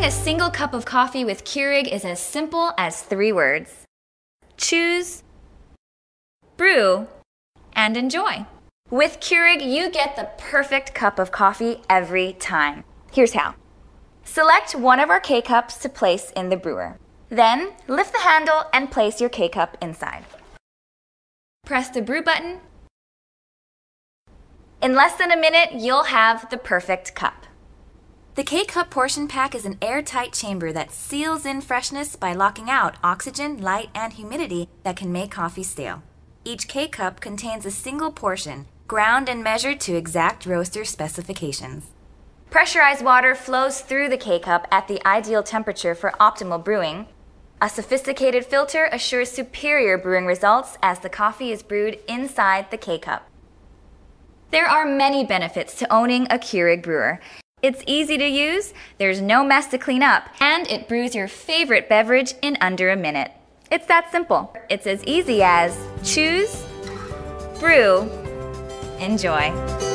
Making a single cup of coffee with Keurig is as simple as 3 words. Choose, brew, and enjoy. With Keurig, you get the perfect cup of coffee every time. Here's how. Select one of our K-Cups to place in the brewer. Then, lift the handle and place your K-Cup inside. Press the brew button. In less than a minute, you'll have the perfect cup. The K-Cup portion pack is an airtight chamber that seals in freshness by locking out oxygen, light, and humidity that can make coffee stale. Each K-Cup contains a single portion, ground and measured to exact roaster specifications. Pressurized water flows through the K-Cup at the ideal temperature for optimal brewing. A sophisticated filter assures superior brewing results as the coffee is brewed inside the K-Cup. There are many benefits to owning a Keurig brewer. It's easy to use, there's no mess to clean up, and it brews your favorite beverage in under a minute. It's that simple. It's as easy as choose, brew, enjoy.